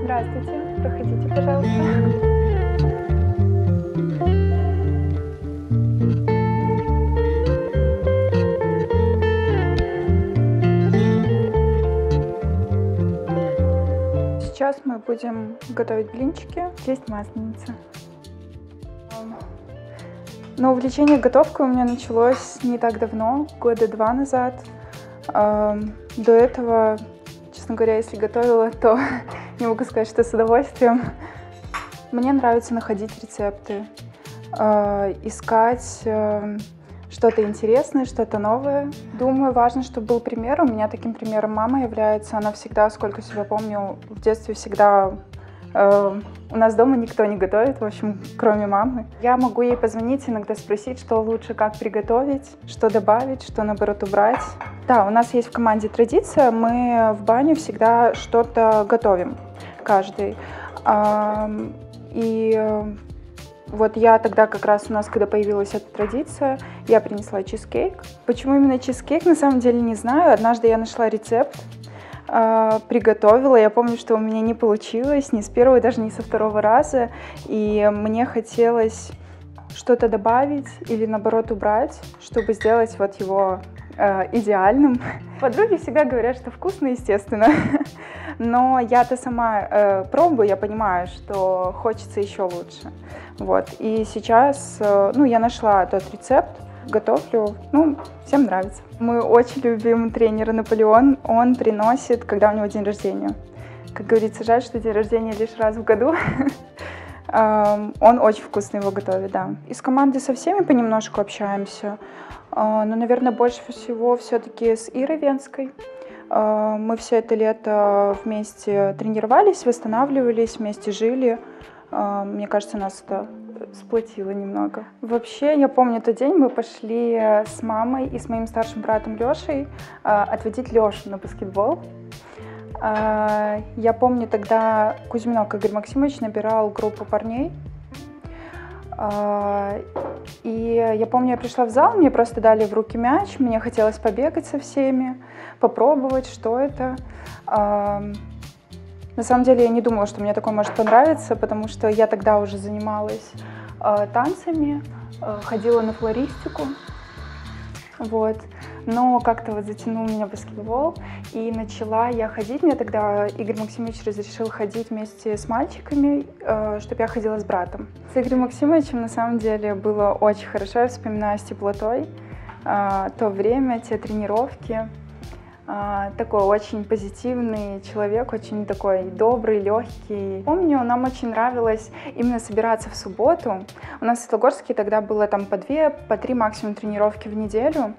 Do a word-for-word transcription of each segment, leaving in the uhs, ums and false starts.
Здравствуйте, проходите, пожалуйста. Сейчас мы будем готовить блинчики. Есть масленица. Но увлечение готовкой у меня началось не так давно, года два назад. До этого, честно говоря, если готовила, то не могу сказать, что с удовольствием. Мне нравится находить рецепты, искать что-то интересное, что-то новое. Думаю, важно, чтобы был пример. У меня таким примером мама является. Она всегда, сколько себя помню, в детстве всегда... Э, у нас дома никто не готовит, в общем, кроме мамы. Я могу ей позвонить, иногда спросить, что лучше, как приготовить, что добавить, что, наоборот, убрать. Да, у нас есть в команде традиция. Мы в баню всегда что-то готовим, каждый. Э, и... Вот я тогда как раз у нас, когда появилась эта традиция, я принесла чизкейк. Почему именно чизкейк, на самом деле не знаю. Однажды я нашла рецепт, э, приготовила. Я помню, что у меня не получилось ни с первого, даже не со второго раза. И мне хотелось что-то добавить или наоборот убрать, чтобы сделать вот его э, идеальным. Подруги всегда говорят, что вкусно, естественно. Но я-то сама э, пробую, я понимаю, что хочется еще лучше. Вот. И сейчас, э, ну, я нашла тот рецепт, готовлю, ну, всем нравится. Мы очень любим тренера Наполеон, он приносит, когда у него день рождения. Как говорится, жаль, что день рождения лишь раз в году. Он очень вкусно его готовит, да. Из команды со всеми понемножку общаемся, но, наверное, больше всего все-таки с Ирой Венской. Мы все это лето вместе тренировались, восстанавливались, вместе жили. Мне кажется, нас это сплотило немного. Вообще, я помню тот день, мы пошли с мамой и с моим старшим братом Лешей отводить Лешу на баскетбол. Я помню, тогда Кузьминок Игорь Максимович набирал группу парней. И я помню, я пришла в зал, мне просто дали в руки мяч, мне хотелось побегать со всеми, попробовать, что это. На самом деле я не думала, что мне такое может понравиться, потому что я тогда уже занималась танцами, ходила на флористику. Вот. Но как-то вот затянул меня баскетбол, и начала я ходить. Мне тогда Игорь Максимович разрешил ходить вместе с мальчиками, чтобы я ходила с братом. С Игорем Максимовичем на самом деле было очень хорошо, я вспоминаю с теплотой то время, те тренировки. Такой очень позитивный человек, очень такой добрый, легкий. Помню, нам очень нравилось именно собираться в субботу. У нас в Светлогорске тогда было там по две, по три максимум тренировки в неделю.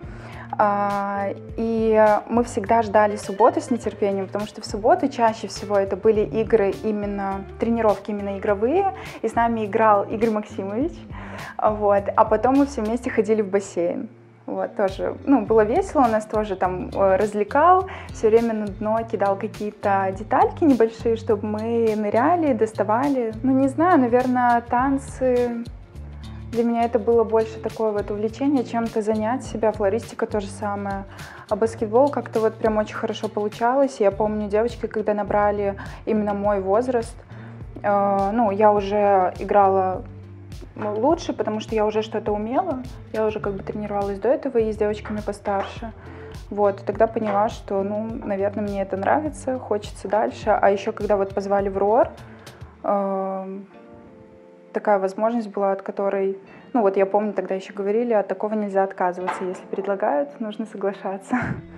И мы всегда ждали субботу с нетерпением, потому что в субботу чаще всего это были игры, именно тренировки именно игровые, и с нами играл Игорь Максимович. Вот. А потом мы все вместе ходили в бассейн. Вот, тоже, ну, было весело, он нас тоже там развлекал, все время на дно кидал какие-то детальки небольшие, чтобы мы ныряли, доставали. Ну, не знаю, наверное, танцы, для меня это было больше такое вот увлечение, чем-то занять себя, флористика то же самое. А баскетбол как-то вот прям очень хорошо получалось. Я помню, девочки, когда набрали именно мой возраст, э, ну, я уже играла лучше, потому что я уже что-то умела, я уже как бы тренировалась до этого и с девочками постарше. Вот, тогда поняла, что, ну, наверное, мне это нравится, хочется дальше. А еще, когда вот позвали в РОАР, э, такая возможность была, от которой, ну, вот я помню, тогда еще говорили, от такого нельзя отказываться, если предлагают, нужно соглашаться.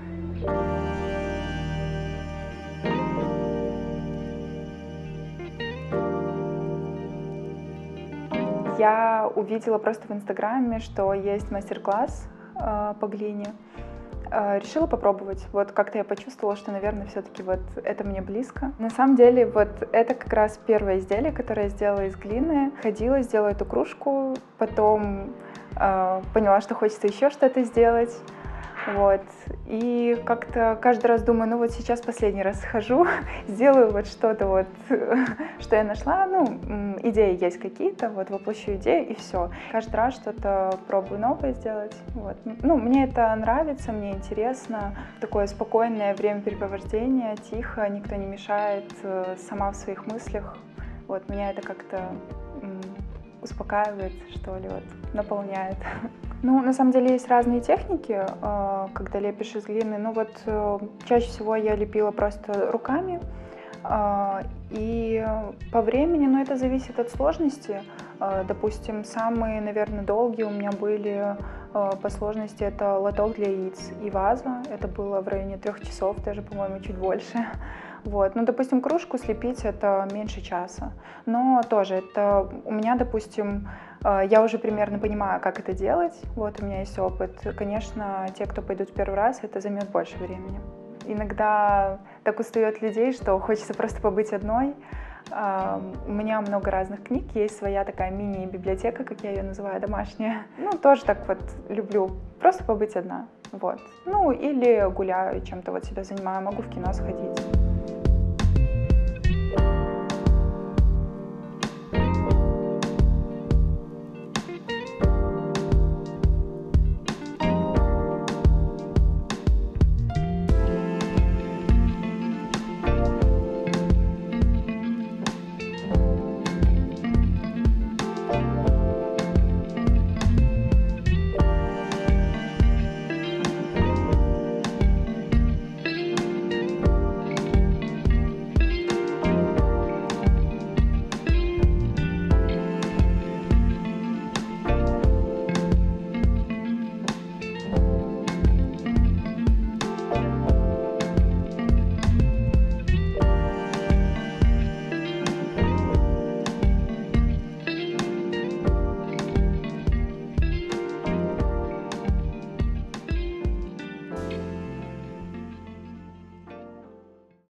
Я увидела просто в Инстаграме, что есть мастер-класс э, по глине. Э, решила попробовать. Вот как-то я почувствовала, что, наверное, все-таки вот это мне близко. На самом деле, вот это как раз первое изделие, которое я сделала из глины. Ходила, сделала эту кружку, потом э, поняла, что хочется еще что-то сделать. Вот. И как-то каждый раз думаю, ну вот сейчас последний раз схожу, сделаю вот что-то вот, что я нашла. Ну, идеи есть какие-то, вот воплощу идею и все. Каждый раз что-то пробую новое сделать. Вот. Ну, мне это нравится, мне интересно. Такое спокойное времяпрепровождение, тихо, никто не мешает, сама в своих мыслях. Вот, меня это как-то успокаивает, что ли, вот, наполняет. Ну, на самом деле есть разные техники, когда лепишь из глины. Ну вот чаще всего я лепила просто руками. И по времени, ну, это зависит от сложности. Допустим, самые, наверное, долгие у меня были по сложности это лоток для яиц и ваза. Это было в районе трех часов, даже, по-моему, чуть больше. Вот. Ну, допустим, кружку слепить это меньше часа. Но тоже это у меня, допустим, я уже примерно понимаю, как это делать. Вот у меня есть опыт. Конечно, те, кто пойдут в первый раз, это займет больше времени. Иногда так устает людей, что хочется просто побыть одной. У меня много разных книг, есть своя такая мини-библиотека, как я ее называю, домашняя. Ну, тоже так вот люблю просто побыть одна. Вот. Ну, или гуляю, чем-то вот себя занимаю, могу в кино сходить.